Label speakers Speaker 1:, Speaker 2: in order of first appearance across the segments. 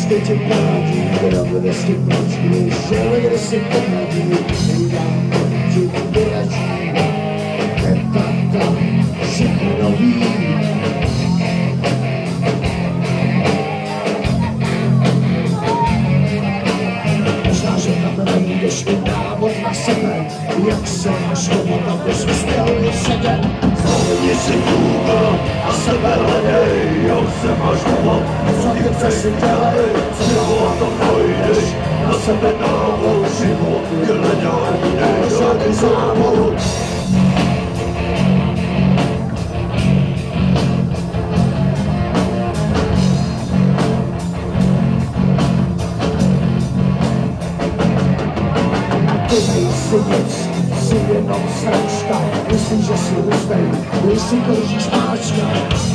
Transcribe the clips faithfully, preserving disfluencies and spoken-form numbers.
Speaker 1: świecie pędzi, robię wreszcie pączki, żyły wreszcie pędzi, ja ci wybierać, tata, Szychanowi. Można, że tam będziesz inna, bo na sobie, jak se masz chłopaka, byś wyspiały się.
Speaker 2: Nie się długo, a sebe lepiej, jak se masz chłopak, co nie chcesz się dalej, co miało to dojdziesz, na sebe nową żywot, nie leniarny, żaden zawód.
Speaker 1: Tutaj syniec, synie nam sręczka, myśli, że się różnej, myśli, korzyść maczka.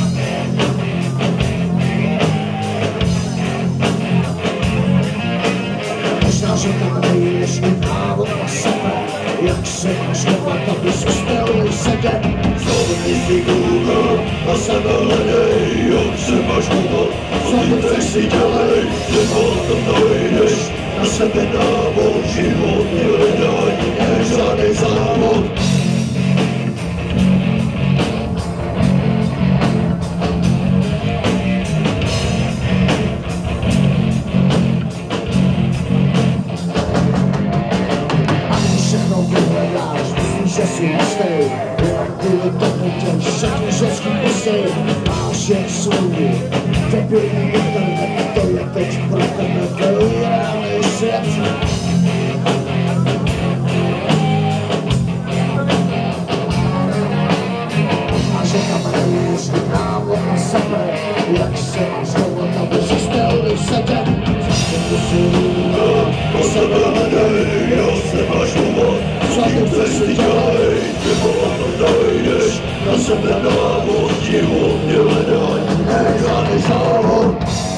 Speaker 1: Można, że tam wyjdziesz i prawo na sobie, jak się masz nowa, to byś spełnił sobie.
Speaker 2: Co nie się długo, a sebe lepiej, jak se masz chłopak, co nie chcesz się dalej, żywot to dojdziesz, na sebe nową żywot, nie leniarny, żaden zawód.
Speaker 1: Że się stej, jak były to potem wszędzie rzeczki postej, a się słuje, tobie nie internet, to ja teď program, to ja nie świat. A że kamery już nie prawo na sobie, jak się masz nowo, to by się spełnił sobie.
Speaker 2: A sebe lepiej, jak se masz chłopak, co nie chcesz się dalej, żywot to dojdziesz, na sebe nową żywot, nie leniarny, żaden zawód.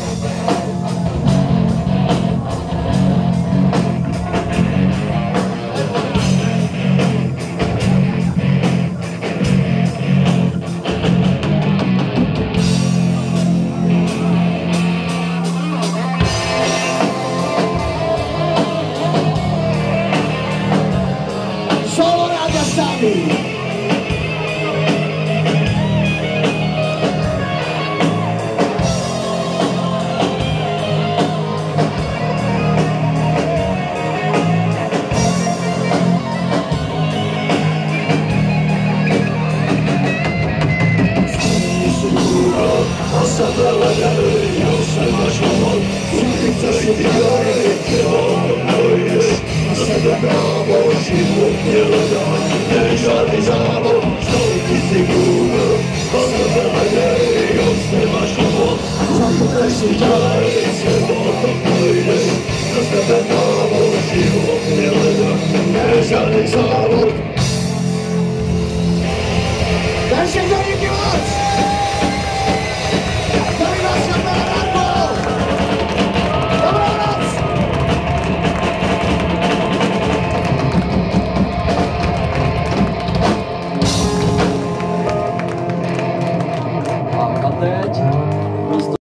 Speaker 1: Solo Radia Stami!
Speaker 2: A sebe lepiej, jak se masz chłopak, co nie chcesz się dalej, żywot to dojdziesz, na sebe nową żywot, nie leniarny, żaden zawód. Co nie się długo, a sebe lepiej, jak se masz chłopak, co nie chcesz się dalej, żywot to dojdziesz, na sebe nową żywot, nie leniarny, żaden zawód.
Speaker 1: Daj się do nich moc! Daj nas się na rano! Dobranoc!
Speaker 3: A teď